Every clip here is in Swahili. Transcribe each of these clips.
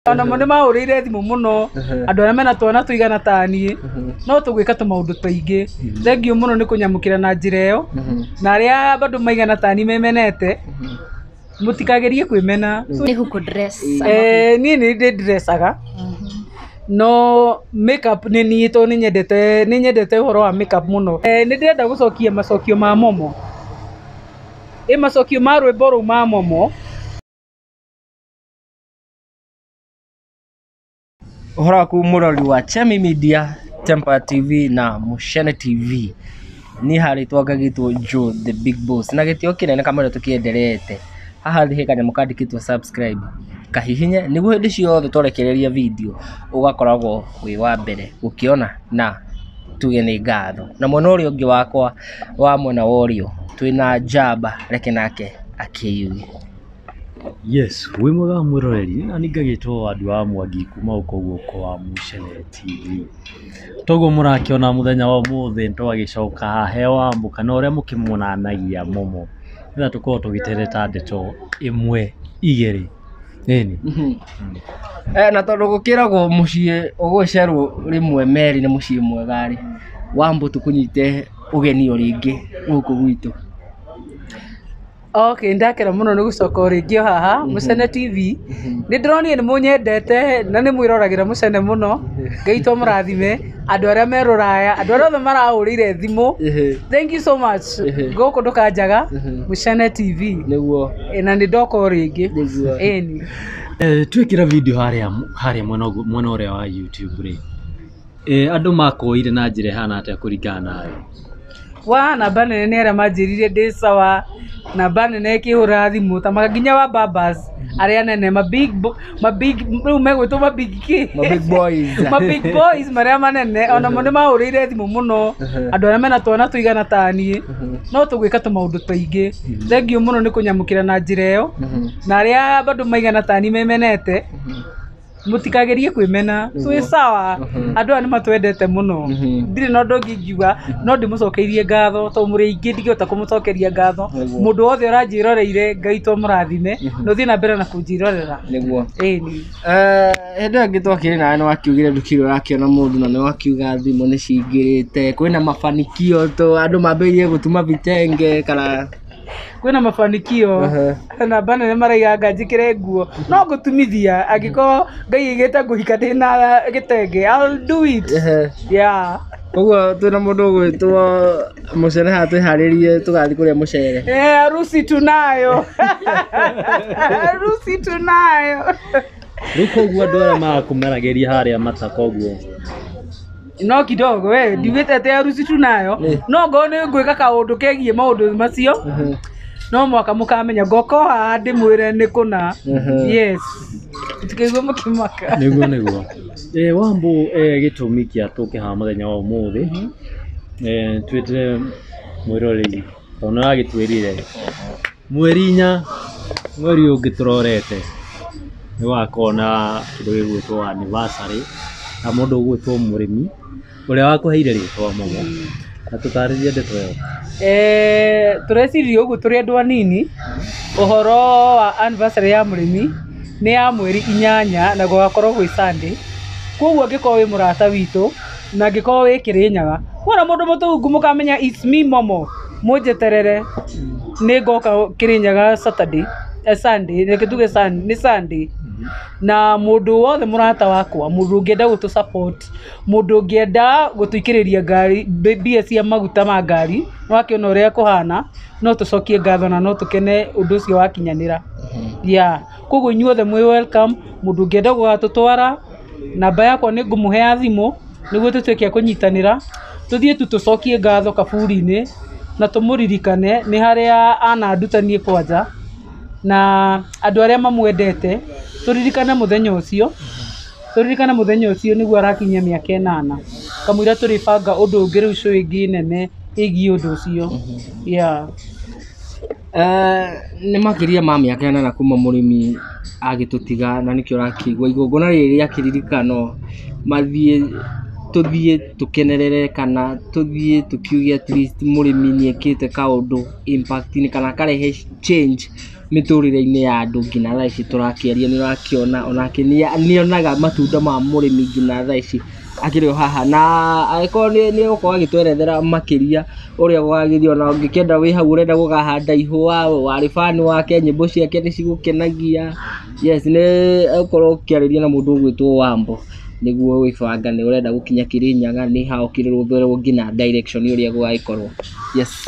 Ona mo nĩ maũrĩire thimũ mũno andũ arĩa mena twana tũigana taniĩ no tũgwĩka tũmaũndũ tũingĩ. Thengiũ mũno nĩ kũnyamũkĩra na njĩra ĩyo na arĩa bado maigana tani memenete mũtikagerie kwĩmena. Nĩ huku dress. Niĩ nĩ ndĩ dressaga no makeup nĩ niĩ tondũ nĩ nyendete ũhoro wa makeup mũno. Nĩ ndĩrenda gũcokia macokio ma Momo, macokio ma rwĩmbo rũu ma Momo. Ũhoro waku mũrori wa Chemi Media, Temper TV na Mushene TV. Ni harĩtwa ngagĩtwo Joe the Big Boss na gĩtĩo kĩnene kamwe tũkĩenderete. Haha thĩ kanyamũ kandĩkĩtwo subscribe, kahihinye nĩguo hĩndĩ ciothe twarekereria video ũgakoragwo wĩ wa mbere gũkĩona na tuge nĩ ngatho. Na mwena ũrĩa ũngĩ wakwa wa mwena wa ũrĩo twĩna Njamba, reke nake akĩyuge. Yes, wĩ mwega mwĩroreri, na ningagĩtwo andũ a Mwangi kuma ũkũguo wa Mushene TV. Toguo mũrakĩona mũthenya wa ũmũthĩ twagĩcoka hahe Wambũ kana ũrĩa mũkĩmuonanagia Momo. Nĩgetha tũkorwo tũgĩtereta ndeto ĩmwe igĩrĩ. Ĩni. Na tondũ gũkĩragwo mũciĩ ũgũcerwo rĩmwe merĩ nĩ mũciĩ mwega rĩ, Wambũ tũkũnyite ũgeni ũrĩngĩ gũkũ gwitũ. Okay, ndakera mũno nĩ gũcoka rĩngĩ haha Mushene TV. Nĩ ndĩronire nĩ mũnyendete na nĩ mwĩroragĩra Mushene mũno. Ngeitwo mũrathime andũ arĩa me Rũraya, andũ arĩa othe marahũrĩire thimũ. Thank you so much. Gũkũ ndũkanjaga Mushene TV. Nĩguo. Na nĩ ndoka rĩngĩ. Nĩguo. Ĩni. Twĩkĩra video harĩa mwena ũrĩa wa YouTube rĩ. Andũ makoire na njĩra hana atĩa kũringana nawe? Wa namba nene nĩ arĩa manjĩrire ndĩ sawa, namba nene ĩkĩhũra thimũ ta nginya wa Babas arĩa nene ma big rĩu megwĩtwo ma big boys ma big boys marĩa manene ona mo nĩ mahũrĩire thimũ mũno andũ arĩa mena twana tũigana taniĩ no tũgwĩka tũmaũndũ tũingĩ. Thengiũ mũno nĩ kũnyamũkĩra na njĩra ĩyo na arĩa bado maigana tani memenete mũtikagerie kwĩmena. Twĩ sawa, andũ aya nĩ matwendete mũno. Ndirĩ na ũndũ ũngĩ ingiuga no ndĩmũcokeirie ngatho tondũ mũrĩ aingĩ ndingĩhota kũmũcokeria ngatho. Mũndũ wothe ũranjĩroreire ngaitwo mũrathime na ũthiĩ na mbere na kũnjĩrorera. Nĩguo. Ĩni. Hĩndĩ ĩyo ĩngĩ twakĩrĩ nawe nĩ wakiugire ndũkĩrĩ ũrakĩona mũndũ na nĩ wakiuga thimũ nĩ cingĩrĩte. Kwĩna mafanikio andũ mambĩrĩirie gũtuma vitenge kana kwĩna mafanikio namba nene maraiga njĩkĩre nguo no ngũtumithia angĩkorwo Ngai aigĩte ngũhika ndĩna gĩtenge. I'll do it. Yeah. Koguo twĩna mũndũ ũgwĩtwo Mushene haha twĩharĩrie tũgathiĩ kũrĩa mũcere. Harusi tunayo. Harusi tunayo. Rĩu koguo andũ arĩa marakũmeragĩria harĩa mataka ũguo no kidogo we ndiugĩte atĩ harusi tunayo no ngorwo nĩ ngwĩka kaũndũ kegiĩ maũndũ macio no mwaka mũkamenya ngoko haha ndĩmwĩre nĩ kũna. Yes, tũkĩigua mũkĩmaka. Nĩguo. Wambũ gĩtũmi kĩa tũke haha mũthenya wa ũmũthĩ twĩtire mwĩroreri tondũ nĩ wagĩtwĩrire mweri 4 mweri ũngĩ tũrorete nĩ wakorwo na kĩndũ gĩgwĩtwo anniversary na mũndũ ũgwĩtwo mũrĩmi ũrĩa wakũheire rĩtwa Momo na tũtarĩrie ndeto ĩyo. Tũreciria ũguo tũrĩ andũ anini ũhoro wa anniversary ya mũrĩmi nĩ ya mweri 8 na gũgakorwo gwĩ Sunday. Koguo angĩkorwo wĩ mũrata witũ na angĩkorwo wĩ Kĩrĩnyaga wona mũndũ mũtũngu mũkamenya it's me Momo mũnjeterere nĩ ngoka Kĩrĩnyaga Sunday reke tuge nĩ Sunday. Na mũndũ wothe mũrata wakwa, mũndũ ũngĩenda gũtũ support, mũndũ ũngĩenda gũtũikĩrĩria ngari mbia cia maguta ma ngari wakĩona ũrĩa kũhana no tũcokie ngatho na no tũkene ũndũ ũcio wakinyanĩra. Yeah, koguo inyuothe mwĩ welcome. Mũndũ ũngĩenda gũgatũtwara namba yakwa nĩ ngũmũhe ya thimũ nĩguo tũtuĩke kũnyitanĩra tũthiĩ tũcokie ngatho kaburi-inĩ na tũmũririkane nĩ harĩa anandutanie kwanja na andũ arĩa mamwendete tũririkane mũthenya ũcio nĩguo arakinyia mĩaka 8 kamũira tũrĩbanga ũndũ ũngĩ rĩu show ĩngĩ nene ĩgiĩ ũndũ ũcio. Yeah. Nĩ makĩria ma mĩaka 8 kuma mũrĩmi agĩtũtiga na nĩkĩo ũrakĩigua igongona rĩrĩ rĩa kĩririkano tũthiĩ tũkenerere kana tũthiĩ tũkiuge at least mũrĩmi nĩ ekĩte kaũndũ impact ni kana karehe change miturire-ini ya andu ngina thaa ici turakiaria ni urakiona onake ni onaga matunda ma murimi ngina thaa ici akiri o haha na aiko ni uko agitwerethera makiria uria gwagithio na ungikienda wi hau urenda gukahanda ihua wari fan wake nyimbo ciake ni cigukenagia yes ni ukorwo kiariria na mundu gwitwo Wambo niguo wibanga ni urenda gukinya Kirinyaga ni ha ukirurutherwo ngina direction uria gwaikorwo yes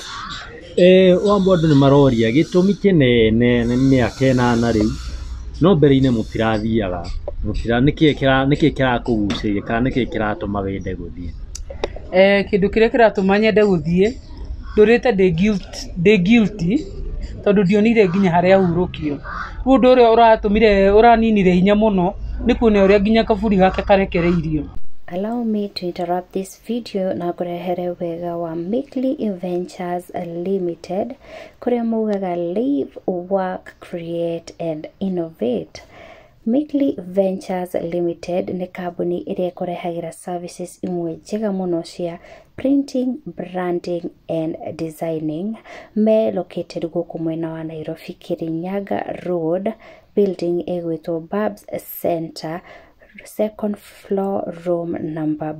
Wambo andu ni maroria gitumi kinene ni akena na riu no mbere-ine mutirathiaga niki kirakuguciria kana niki kiratuma wende guthie kindu kiria kiratuma nyende guthie ndurite ndi guilty tondu ndionire nginya haria hurukio mundu uria uratumire uraninire hinya muno ni kuona uria nginya kaburi gake karekereirio. Allow me to interrupt this video na kurehere wega wa Mickley Ventures Limited kuria mugaga live, work, create and innovate. Mickley Ventures Limited ni kambuni iria ikurehagira services imwe njega muno cia printing, branding and designing. Me located guku mwena wa Nairobi, Kirinyaga Road, building egwitwo Babs Center, second floor, room number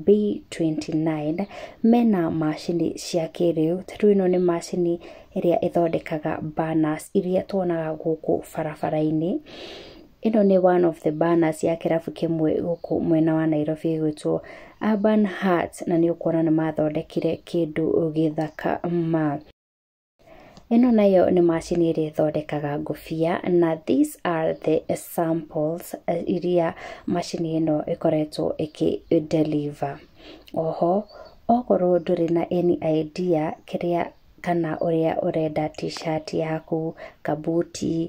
B29. Mena machini cia kiriu. Riu ino ni machini iria ithondekaga banners iria tuonaga guku barabara-ini. Ino ni one of the banners ya kirabu kimwe guku mwena wa Nairobi gwitwo Urban Hearts na ni ukuona ni mathondekire kindu githaka ma. Ino nayo ni machini iria ithondekaga ngufia na these are the samples iria machini ino ikoretwo iki-deliver. Oho, okorwo nduri na any idea kiria kana uria urenda t-shirt yaku, kabuti,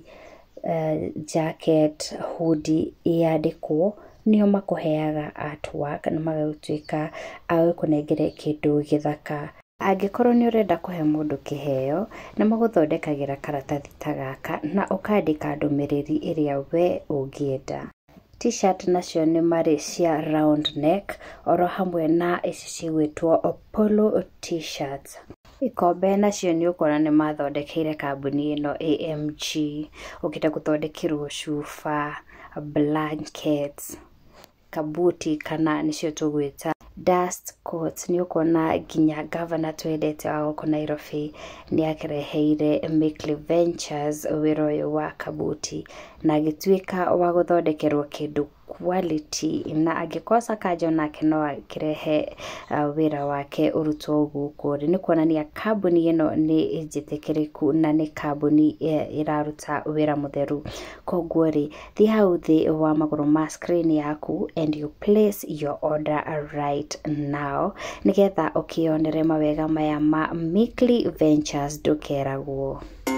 jacket, hoodie yandikwo nio makuheaga artwork na magagutwika agukunengere kindu githaka. Angikorwo ni urenda kuhe mundu kiheo na maguthondekagira karatathi ta gaka na ukandika ndumiriri iria we ungienda. T-shirt nacio ni mari cia round neck oro hamwe na ici cigwitwo polo t-shirts. Ikombe nacio ni ukora ni mathondekeire kambuni ino AMG. Ukita guthondekirwo cuba, blankets, kabuti kana nicio tugwita dust coats. Ni ukona nginya governor twendete wa guku Nairobi ni akireheire Mickley Ventures wiro uyu wa kabuti na gitwika wa guthondekerwo kindu quality na agikosa kajo nake no akirehe wira wake urutwo guku. Ni kuonania kambuni ino ni njitikiriku na ni kambuni iraruta wira mutheru. Koguo ri thi hau thi wa maguru ma screen yaku and you place your order right now nigetha ukionere mawega maya ma Mickley Ventures ndukeragwo.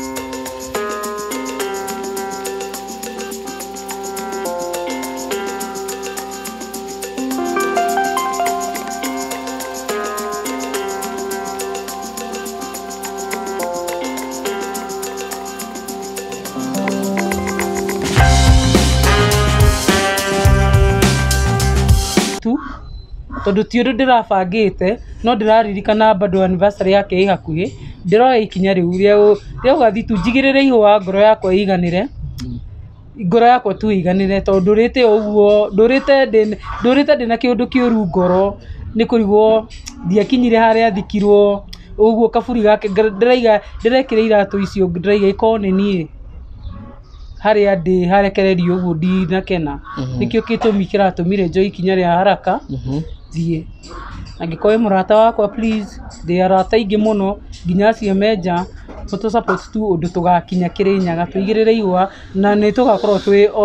Tondu ti undu ndirabangite no ndiraririkana bado anniversary yake ĩ hakuhĩ ndiroya ikinya riu ria ugathi tu njigirire ihua ngoro yakwa iganire ngoro yakwa tu iganire tondu ndurite uguo ndurite ndina kiundu kiuru ngoro ni kurigwo ndiakinyire haria thikirwo uguo kaburi gake ndirekire iratu icio ndiraiga iko ni nie haria ndi harekererio uguo ndinakena nikio kitumi kiratumire njo ikinya ria haraka thie angikoe murata wakwa please they arata ingi muno nginya cio menja photo support tu undu tugakinya Kirinyaga tuigirire igwa na ni tugakorwo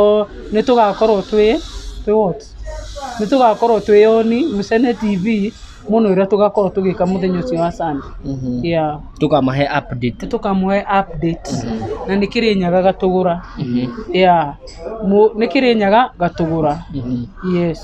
twi oni Mucene TV muno ira tugakorwo tugika muthenya ucio wa Sunday yeah tukamahe update na ni Kirinyaga gatugura yeah ni Kirinyaga gatugura yes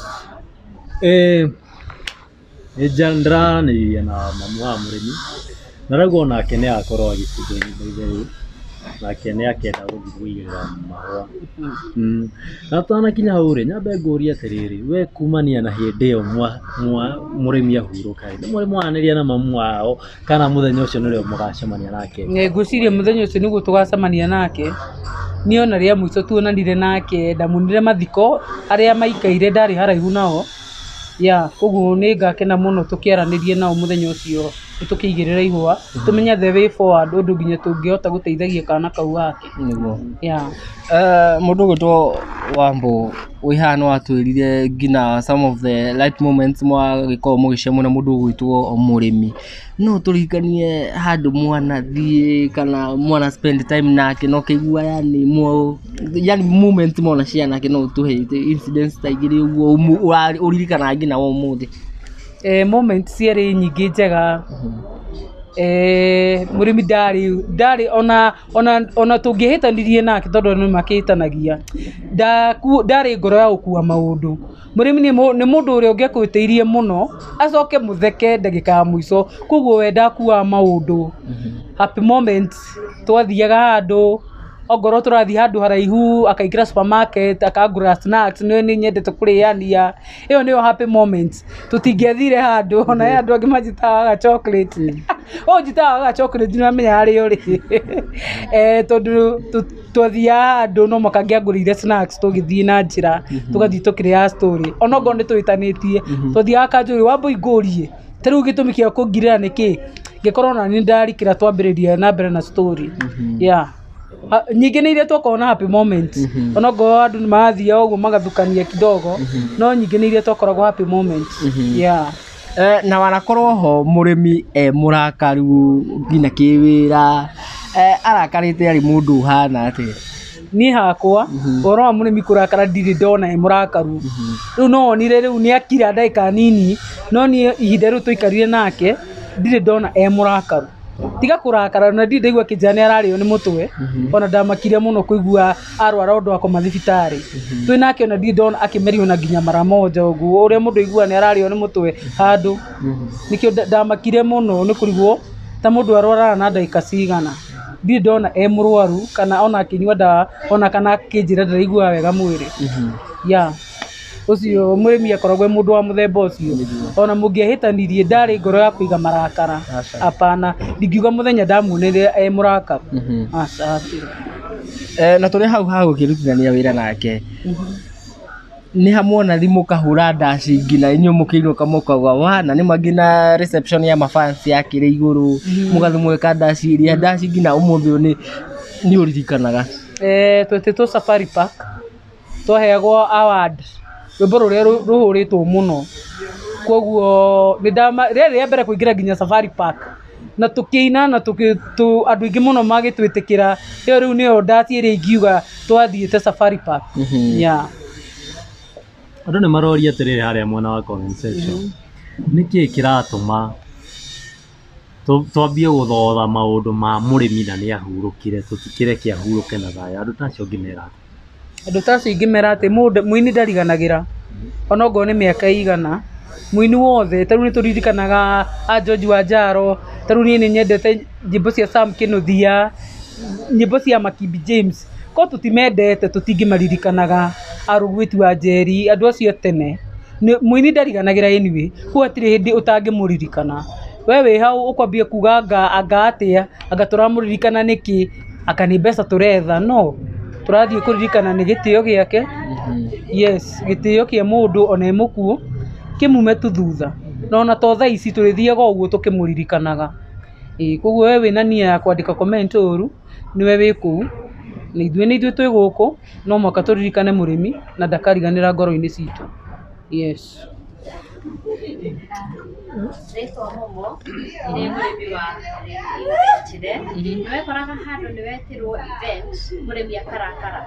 Ejandra ni na mamu wa murimi naragwo nake ni akorwo agicigo-ini nake nĩ akenda gũthiĩ kũigĩrĩra mahũa. Na tũtanakinya hau rĩ, nyambe ngũrie atĩrĩrĩ, we kumania na hĩndĩ ĩyo mũrĩmi ahurũka rĩ, nĩ mũrĩ mwaranĩria na mamu wao kana mũthenya ũcio nĩrĩo mũgacemania nake? Ngwĩciria mũthenya ũcio nĩguo tũgacemania nake. Niona rĩa mũico tuonanire nake ndamunire mathiko arĩa maikaire ndarĩ haraihu nao. Koguo nĩ ngakena mũno tũkĩaranĩrie nao mũthenya ũcio tũkĩigĩrĩra ihũa tũmenya the way forward ũndũ nginya tũngĩhota gũteithagia kana kau gake. Nĩguo. Mũndũ ũgwĩtwo Wambũ wĩhana watwĩrire nginya some of the light moments mwagĩkorwo mũgĩcemania na mũndũ ũgwĩtwo mũrĩmi. No tũririkanie handũ mwanathiĩ kana mwana spend time nake no kĩigua yani moment mwana cia nake no tũhe incidents ta igĩrĩ ũguo ũririkana nginya wa ũmũthĩ? Moment ciarĩ nyingĩ njega. Mũrĩmi ndarĩ ona tũngĩhĩtanirie nake tondũ nĩ makĩhĩtanagia, ndarĩ ngoro ya gũkua maũndũ. Mũrĩmi nĩ mũndũ ũrĩa ũngĩakwĩtĩirie mũno acoke mũtheke ndagĩka ya mũico, koguo we ndakuaga maũndũ. Happy moments twathiaga handũ ongorwo tũrathiĩ handũ haraihu akaingĩra supermarket akagũra snacks, nĩ nyendete kũrĩania, ĩyo nĩyo happy moments. Tũtingĩathire handũ ona andũ angĩ manjitaga chocolate njitaga chocolate nĩwamenya harĩa ũrĩ. Tondũ twathiaga handũ no makangĩangũrĩire snacks tũgĩthiĩ na njĩra tũgathiĩ tũkĩrĩaga story ona ongorwo nĩ twĩtanĩtie. Twathiaga kanjũĩ Wambũ ingũrie ta rĩu gĩtũmi kĩa kũngirĩra nĩkĩ, ngĩkorwo na niĩ ndarikĩra twambĩrĩria na mbere na story. Nyingĩ nĩ iria twakorwo na happy moments ona ongorwo andũ nĩ marathiaga ũguo magathukania kidogo, no nyingĩ nĩ iria twakoragwo happy moments. Na wanakorwo ho mũrĩmi mũrakaru nginya kĩwĩra, arakarĩte arĩ mũndũ ũhana atĩa? Niĩ hakwa ũhoro wa mũrĩmi kũrakara ndirĩ ndona mũrakaru. Rĩu no wonire rĩu nĩ akira ndagĩka nini, no niĩ ihinda rĩu tũikarire nake ndirĩ ndona mũrakaru. Tiga kũrakara na ndirĩ ndaigua kĩnjĩra nĩ ararĩo nĩ mũtwe, ona ndamakire mũno kũigua arwara ũndũ wa koma thibitarĩ. Twĩ nake ona ndirĩ ndona akĩmerio na nginya mara moja ũguo ũrĩa mũndũ aiguaga nĩ ararĩo nĩ mũtwe handũ. Nĩkĩo ndamakire mũno nĩ kũrigwo ta mũndũ arwaraga na ndagĩka cigana. Ndirĩ ndona mũrwaru kana ona akĩnyua ndawa ona kana akĩnjĩra ndaraigua wega mwĩrĩ. Ũcio mũrĩmi akoragwo mũndũ wa mũthemba ũcio. Ona mũngĩahĩtanirie ndarĩ ngoro ya kũiga marakara. Hapana, ndingiuga mũthenya ndamuonire mũrakaru. Na tũrĩ hau ha gũkĩrutithania wĩra nake, nĩ hamuona thimũ kahũra ndaci nginya inyuĩ mũkĩinũka mũkauga na nĩ nginya reception ya mafans yakĩrĩ igũrũ mũgathiĩ mweka ndaci iria ndaci nginya ũmũthĩ nĩ ũririkanaga? Twetĩtwo Safari Park twaheagwo award rwĩmbo rũrĩa rũhũrĩtwo mũno. Koguo rĩrĩ rĩa mbere kũingĩra nginya Safari Park na tũkĩina na andũ aingĩ mũno magĩtwĩtĩkĩra, ĩyo rĩu nĩyo ndaci ĩrĩa ingiuga twathiĩte Safari Park. Andũ nĩ maroria atĩrĩrĩ harĩa mwena wa comment section, nĩkĩĩ kĩratũma twambie gũthotha maũndũ ma mũrĩmi na nĩ ahurũkire, tũtikĩreke ahurũke na thayũ? Andũ tacio ngĩmera andũ tacio ingĩmera atĩ mũini ndariganagĩra ona ongorwo nĩ mĩaka igana. Mũini wothe ta rĩu nĩ tũririkanaga George Wanjaro, ta rĩu niĩ nĩ nyendete nyĩmbo cia Sam Kĩnuthia, nyĩmbo cia Makibi James, ko tũtimendete tũtingĩmaririkanaga. Arũgwĩti wa Njeri, andũ acio tene mũini ndariganagĩra anyway, kuo hatirĩ hĩndĩ ũtangĩmũririkana. We wĩ hau ũkwambia kuga anga atĩa, anga tũramũririkana nĩkĩ, aka nĩ mbeca tũretha? No, tũrathiĩ kũririkana nĩ gĩtĩo gĩake. Gĩtĩo kĩa mũndũ ona mũkuũ kĩmume tu thutha, na ona to thaa ici tũrĩthiaga ũguo tũkĩmũririkanaga. Koguo we wĩna nia ya kwandĩka comment ũru nĩwe wĩ kũu, na ithuĩ twĩ gũkũ no mũhaka tũririkane mũrĩmi na ndakariganĩra ngoro-inĩ citũ. Rĩtwa Momo nĩ mũrĩmi wa Iretire. Nĩwekoraga handũ nĩwetirwo event mũrĩmi akarakara.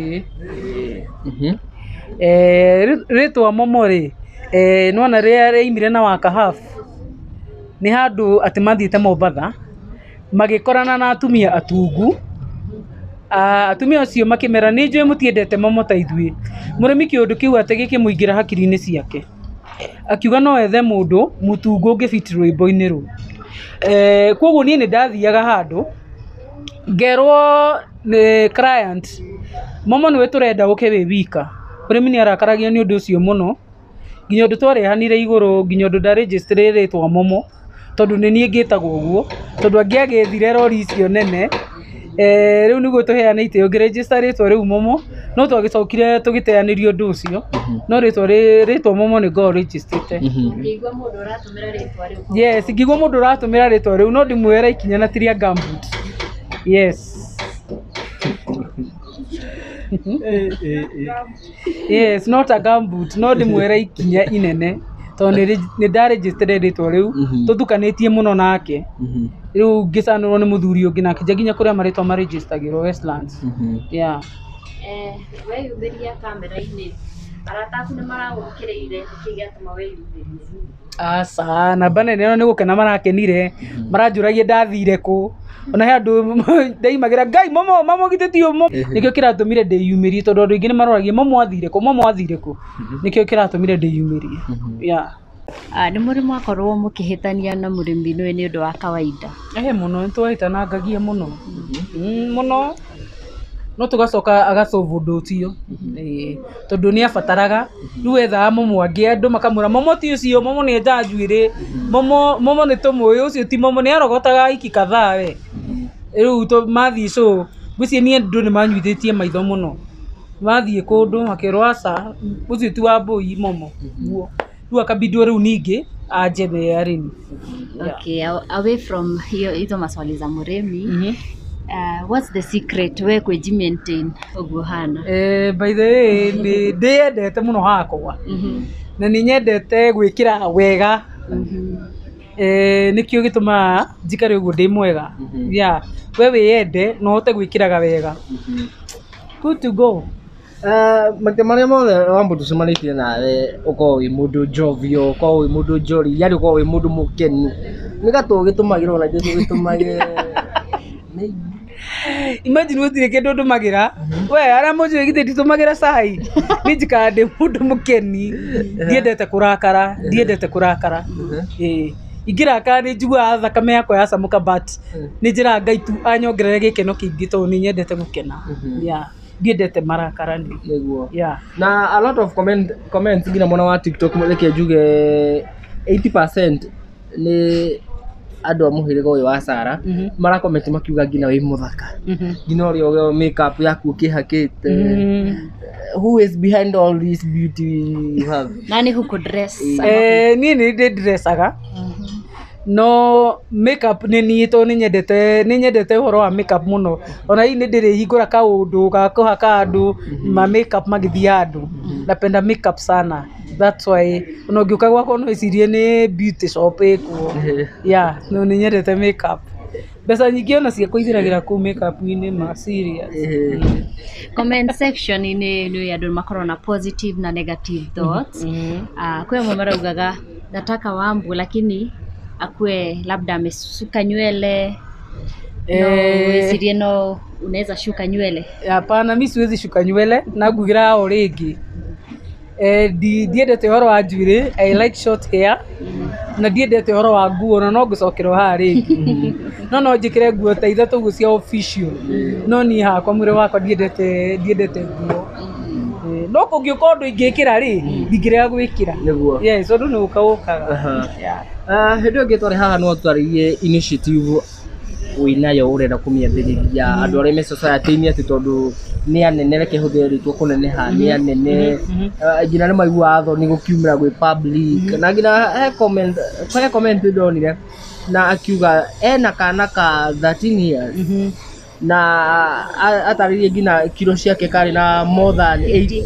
Rĩtwa Momo rĩ, nĩwona rĩrĩa rĩaimire na Wakahabu nĩ handũ atĩ mathiĩte Mombatha magĩkorana na atumia atungu. Atumia acio makĩmera nĩ njũĩ mũtiendete Momo ta ithuĩ. Mũrĩmi kĩũndũ kĩu atĩ gĩkĩmũingĩra hakiri-inĩ ciake, akiuga no ethe mũndũ mũtungu ũngĩbiti rwĩmbo-inĩ rũu. Koguo niĩ nĩ ndathiaga handũ ngerwo nĩ client momo nĩwe tũrenda ũke wĩ wika mũrĩmi nĩ arakaragia nĩ ũndũ ũcio mũno nginya ũndũ twarehanire igũrũ nginya ũndũ ndaregister rĩtwa momo tondũ nĩ niĩ ngĩtagwo ũguo tondũ angĩagĩthire rori icio nene rĩu nĩguo tũheanĩte ũngĩregister rĩtwa rĩu momo no twagĩcokire tũgĩteanĩrio ũndũ ũcio no rĩtwa momo nĩ ngoragwo registrĩte ngĩigua mũndũ ũratũmĩra rĩtwa rĩu yes ngĩigua mũndũ ũratũmĩra rĩtwa rĩu no ndĩmuoera ikinya na tiria gambut yes yes not a gambut no ndĩmuoera ikinya inene tondũ nĩ ndaregister rĩtwa rĩu tũtukanĩtie mũno nake rĩu ngĩcanũrwo nĩ mũthuri ũngĩ nake nginya kũrĩa marĩtwa maregistagĩrwo Westlands yeah we yumĩria kamera-inĩ arata aku nĩ maragũkĩrĩire nĩkĩ gĩatũma we yumĩrie aca namba nene ĩno nĩ gũkena marakenire maranjũragia ndathire kũ ona he andũ ndaimagĩra ngai momo gitĩtio mo nĩkĩo kĩratũmire ndĩyumĩrie tondũ andũ aingĩ nĩ maroragia momo athire kũ nĩkĩo kĩratũmire ndĩyumĩrie yeah nĩ mũrĩmi akorwo mũkĩhĩtania na mũrĩmi nĩ ũndũ wa kawaida mũno nĩtwahĩtanangagia mũno mũno no tũgacoka agasolve ũndũ ũcio tondũ nĩ abataraga rĩu ethaga momo angĩ andũ makamwĩra momo ti ũcio momo nĩ enja njuĩrĩ momo nĩ tũmũĩ ũcio ti momo nĩ arogotaga iki kadhaa we rĩu mathiĩ show ngwĩciria niĩ andũ nĩ manyuithĩtie maitho mũno mathiĩ kũndũ makĩrwo aca ũcio ti wa mbũi momo guo rĩu akabindwo rĩu ningĩ anje the arĩmi okay away from hizo maswali za mũrĩmi what's the secret we kwĩji maintain ũguo hana by the way nĩ ndĩendete mũno hakwa na nĩ nyendete gwĩkĩra wega nĩkĩo gĩtũmaga njikare ũguo ndĩ mwega yeah we wĩende no ũhote gwĩkĩraga wega good to go maita marĩa mothe wambo tũcemanĩtie nawe ũkorwo wĩ mũndũ njovio ũkorwo wĩ mũndũ njori yani ũkorwo wĩ mũndũ mũkenu nĩ gatũ gĩtũmagĩra ona jesũ gĩtũmagĩra imagine gũtirĩ kĩndũ ndũmagĩra we arĩa mũnjũĩ githĩ nditũmagĩra cai niĩ njikara ndĩ mũndũ mũkeni ndiendete kũrakara ingĩrakara nĩ njiguaga thakame yakwa yacamũka but nĩ njĩraga Ngai tu anyongerere gĩkeno kĩingĩ tondũ nĩ nyendete gũkena yeah ndiendete marakarani yeah na a lot of comments nginya mwana wa TikTok reke njuge 80% nĩ andũ a mũhĩrĩga ũyũ wa Sarah marakomenti makiuga nginya wĩ mũthaka nginya ũrĩa makeup yaku ũkĩhakĩte who is behind all this beauty you have nani who could dress niĩ nĩ ndĩ dressaga no makeup nĩ niĩ tondũ nĩ nyendete ũhoro wa makeup mũno ona hii nĩ ndĩrĩhingũra kaũndũ ga kũhaka andũ ma makeup magĩthiĩ andũ napenda makeup sana that's why ona ũngĩũka gwakwa no ĩcirie nĩ beauty shop ĩkuo yeah no nĩ nyendete makeup mbeca nyingĩ ona cia kũigĩragĩra kũu makeup-inĩ ma serious comment section nĩ andũ makorwo na positive na negative thoughts kwĩ amwe maraugaga nataka Wambu lakini akue labda amesuka nywele wesirie no unaweza shuka nywele hapana mimi siwezi shuka nywele na ngugira o rĩngĩ ndiendete ũhoro wa njuĩrĩ I like short hair na ndiendete ũhoro wa nguo no ngũcokerwo haha rĩngĩ no njĩkĩre nguo ta ithatũ ũguo cia official no niĩ hakwa mwĩrĩ wakwa ndiendete nguo no kũngĩũka ũndũ ingĩkĩra rĩ ndingĩrega gwĩkĩra yes ũndũ nĩ ũkaga hĩndĩ ĩngĩ twarĩ haha no twarĩrie initiative wĩnayo ũrenda kũmĩambĩrĩria andũ arĩa me society-inĩ atĩ tondũ nĩ anene reke hũthĩre rĩtwa kũneneha nĩ anene nginya nĩ maiguaga thoni gũkiumĩra gwĩ public na nginya he comment ndonire na akiuga ena kana ka 13 years na atarĩrie nginya kilo ciake karĩ na more than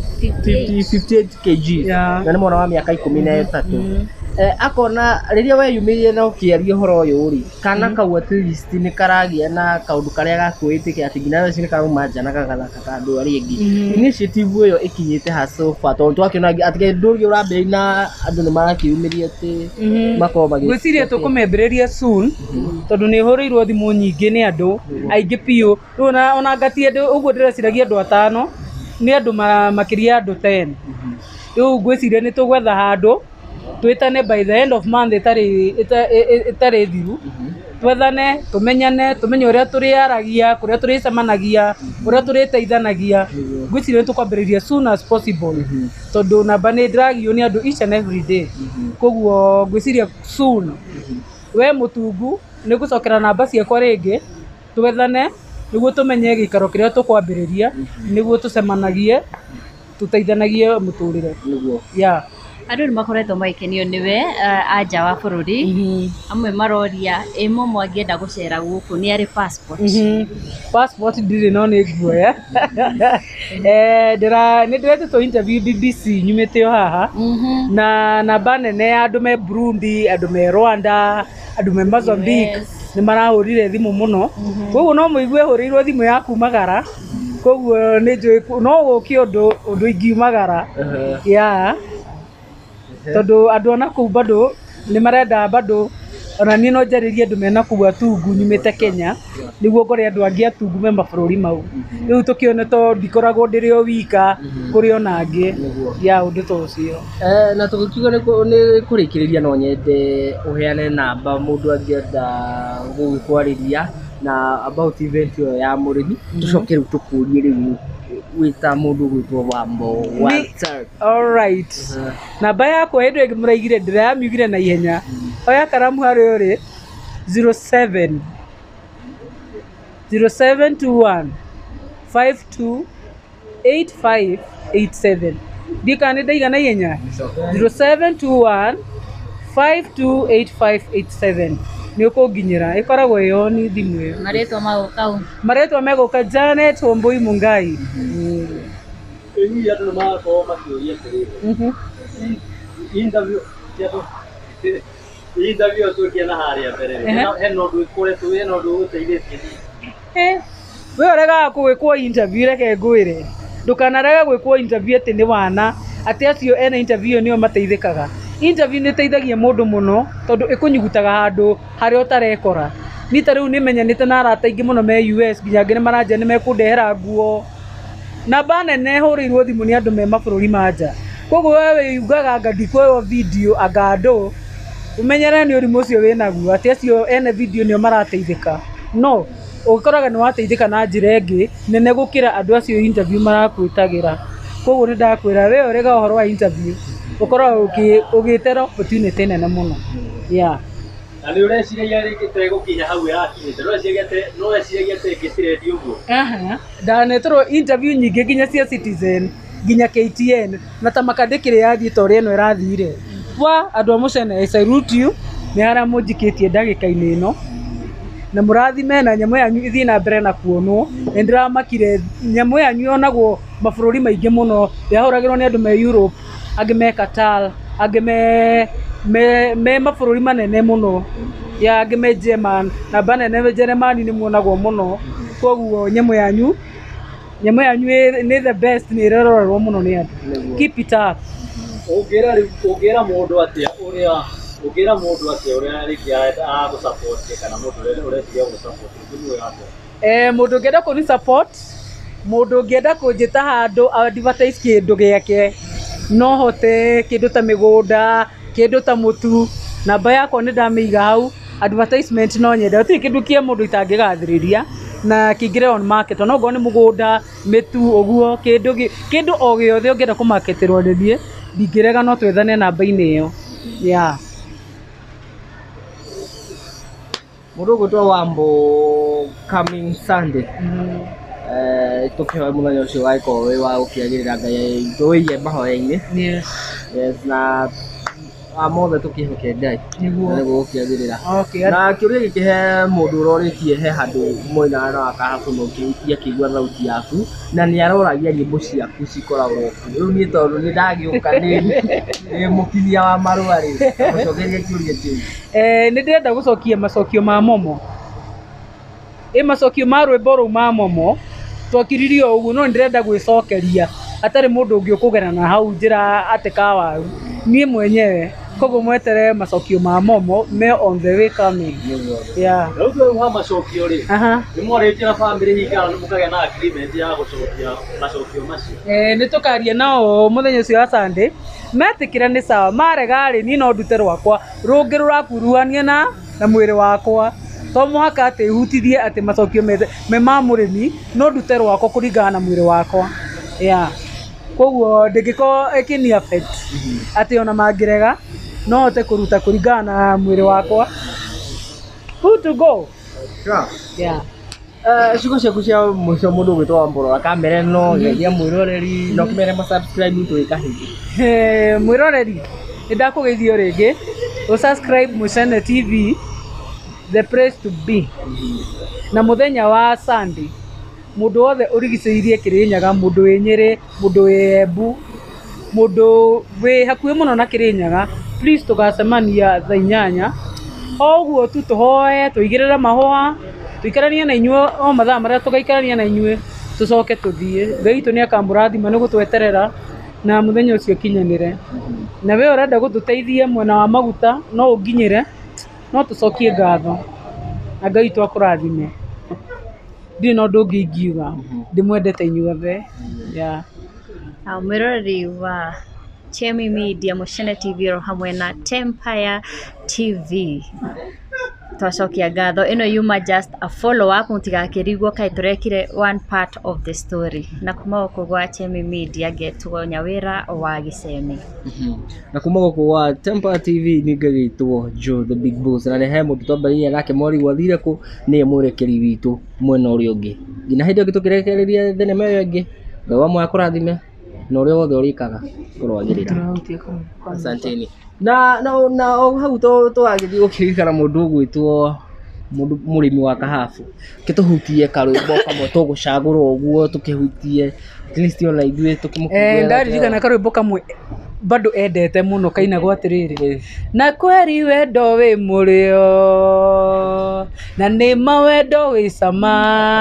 58 kg na nĩ mwana wa mĩaka 13 akona rĩrĩa weyumĩrie na ũkĩaria ũhoro ũyũ rĩ kana kau at least nĩ karagĩa na kaũndũ karĩa gakwĩtĩkia atĩ nginya rĩu nĩ karauma nja na gagathaka ta andũ arĩa angĩ initiative ĩyo ĩkinyĩte ha so far tondũ twakĩona atĩ ndũrĩ ũrambĩrĩria na andũ nĩ marakĩumĩria atĩ makorwo gwĩciria tũkũmĩambĩrĩria soon tondũ nĩ hũrĩirwo thimũ nyingĩ nĩ andũ aingĩ biũ rĩu ona ngatie ũguo ndĩreciragia andũ 5 nĩ andũ makĩria andũ 10 rĩu ngwĩciria nĩ tũgwetha handũ twĩtane by the end of month itarĩ thiru twethane tumenyane tumenye uria turiaragia kuria turicemanagia uria turiteithanagia ngwiciria tukwambiriria soon as possible tondu namba ni ndiragio ni andu each and every day koguo ngwiciria soon we mutungu ni gucokera namba ciakwa ringi twethane niguo tumenye gikaro kiria tukwambiriria niguo tucemanagie tuteithanagie muturire niguo andu ni makoretwo maikenio niwe anja wa bururi amwe maroria imo mwangienda gucera guku ni ari passport passport ndiri no ni guoya ni ndiretwo interview BBC nyumite yo haha na namba nene andu me Burundi andu me Rwanda andu me Mozambique ni marahurire thimu muno koguo no muigue hurirwo thimu ya kumagara koguo ni njui no guki undu ingiumagara tondu andu ona kuu bado ni marenda bado ona ni no njaririe andu mena kuu atungu nyumite Kenya niguo ngore andu angi atungu me mabururi mau riu tukione to ndikoragwo ndiri o wika kuri ona angi undu to ucio na tukiuga ni kurikiriria no nyende uheane namba mundu angienda gukwariria na about event yo ya murimi tucoke riu tukurie riu wita mundu gwitwo Wambo alright namba yakwa hindu ingi muraigire ndiramiugire na ihenya oya karamu hari uri 0721 528587 ndikani ndaiga na ihenya 0721 528587 ni ukunginyira ikoragwo yo ni thimu yo maretwa meguka Janet Wambui Mungai Ni andu mako makiuria interview tukiana haria mbere he no ndu ikoretwo we no ndu uteithĩtie we orega gwikwo interview reke ngwire ndukanarega gwikwo interview ati ni wana ati acio ena interview nio mateithikaga interview ni teithagia mundu muno tondu ikunyugutaga handu haria utarekora ni ta riu ni menyanite na arata ingi muno me US nginya ngine maranja ni mekundehera nguo namba nene hurirwo thimu ni andu me mabururi manja koguo wewe yugaga ngadikwo video agando umenyere ni urimu ucio winaguo ati acio ene video nio marateithika no ukikoraga ni wateithika na njira ingi nene gukira andu acio interview marakwitagira koguo ni ndakwira we orega uhoro wa interview ukorwo ugitera opportunity nene muno na ni ureciria ringi tegukinya hau yakinyite no ureciria te ngitirendi uguo ndaneterwo interview nyingi nginya cia Citizen nginya KTN na ta makandikire yathii tori eno irathire andu a Mucene I salute you ni ara munjikitie ndagika-ini ino na murathime na nyamu yanyu ithii na mbere na kuonwo ndiramakire nyamu yanyu onagwo mabururi maingi muno yahuragirwo ni andu me Europe angi me Qatar angi me mabururi manene muno angi me German na banene Germany ni muonagwo muno koguo nyamu yanyu ni the best ni rororwo muno ni andu keep it up ungira mundu atia uria ringi a gusupport kana mundu uria gusupport thimu yako mundu ngenda kuni support mundu ngenda kunjita handu advertise kindu giake no hote kindu ta migunda kindu ta mutu namba yakwa ni ndamiga hau advertisement no nyenda uti kindu kia mundu itangigathiriria na kingire on market no go ni mugunda mitu oguo kindu o giothe ngenda ku marketerwo ndithie ndingirega no twethane namba-ini iyo mundu gwitwo Wambo coming Sunday tukihoya muthenya ucio waikorwo wi wa gukiagirira Ngai ithu wiie mahoya-ini na mothe tukihoke Ngai niguo gukiagirira na kiuria giki he mundu uroritie he handu mwina na akahabu no kiutia kigwa thauti yaku na ni aroragia nyimbo ciaku cikoragwo riu ni tondu ni ndagiuka ni mukinyia wa marua ri mucokerie kiuria kiu ni ndirenda gucokia macokio ma Momo macokio ma rwimbo ru ma Momo twakiririo uguo no ndirenda gwicokeria atari mundu ungi ukugerana hau njira atika waru nie mwenyewe koguo mwetere macokio ma Momo me on the way coming riu wa macokio ri ni mwaritie na family hingana mukagea na agreement ya gucokia macokio macio ni tukaria nao muthenya ucio wa Sunday metikira ni sawa marega ri ni no ndute rwakwa rungi rurakuruania na mwiri wakwa to mũhaka atĩ hutithie atĩ macokio me ma mũrĩmi no ndute rwakwa kũringana na mwĩrĩ wakwa koguo ndĩngĩkorwo ĩkĩni affect atĩ ona mangĩrega no hote kũruta kũringana na mwĩrĩ wakwa. Who to go? Ciugo ciaku cia mũico mũndũ ũgwĩtwo Wambũra kamera no geithia mwĩroreri no kĩmere subscribe twĩka hihi. Mwĩroreri nĩndakũgeithio rĩngĩ subscribe Muchene TV, the place to be. Na mũthenya wa Sunday mũndũ wothe ũrigicĩirie Kĩrĩnyaga, mũndũ wĩ Nyĩrĩ, mũndũ wĩ Embu, mũndũ wĩ hakuhĩ mũno na Kĩrĩnyaga, please tũgacemania thaa 8 oguo tu tũhoe tũigĩrĩre mahũa tũikaranie na inyuĩ o mathaa marĩa tũgaikarania na inyuĩ tũcoke tũthiĩ. Ngai witũ nĩakamũrathima nĩ gũtweterera na mũthenya ũcio kinyanĩre. Na we ũrenda gũtũteithia mwena wa maguta no ũnginyĩre no tũcokie ngatho na Ngai witũ akũrathime. Ndirĩ na ũndũ ũngĩ ingiuga, ndĩmwendete inyuothe. Mwĩroreri wa Chemi Media, Muchene TV ro hamwe na Tempire TV twacokia ngatho. Ĩno yuma just a follow up, mũtigakĩrigwo kaĩ tũrekire one part of the story. Na kuma gũkũ gwa Chemi Media ngetwo Nyawĩra wa Gĩcemi. Na kuma gũkũ gwa Tempire TV ningagĩtwo Joe the Big Boss, na nĩ he mũndũ twambĩrĩirie nake Mori gwathire kũ nĩ mũrekeri witũ mwena ũrĩa ũngĩ. Nginya hĩndĩ ĩngĩ tũkĩrekereria thenema ĩyo ĩngĩ, Ngai wa mwaka kũrathime na ũrĩa wothe ũrĩkaga kũrwagĩrĩra. Asanteni. Na o hau twagĩthiĩ gũkĩrikana mũndũ ũgwĩtwo mũrĩmi wa kahabu, kĩtũhutie karwĩmbo kamwe tũgũcagũra ũguo tũkĩhutie at least ona ithuĩ tũkĩmũkũngũĩra. Ndaririkana karwĩmbo kamwe bado endete mũno kainagwo atĩrĩrĩ: na kweri wendo wĩ mũrĩo na nĩma wendo wĩ cama,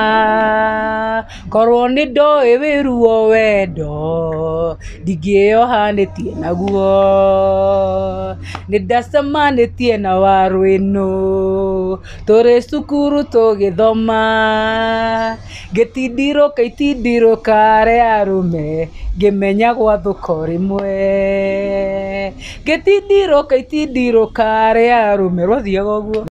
korwo nĩ ndoĩ wĩruo wendo ndingĩohanĩtie naguo, nĩndacemanĩtie na waru ĩno tũrĩ cukuru tũgĩthoma, ngĩtindirũka itindirũka rĩa arũme ngĩmenya gwathũko rĩmwe, ngĩtindirũka itindirũka rĩa arũme. Rwathiaga ũguo.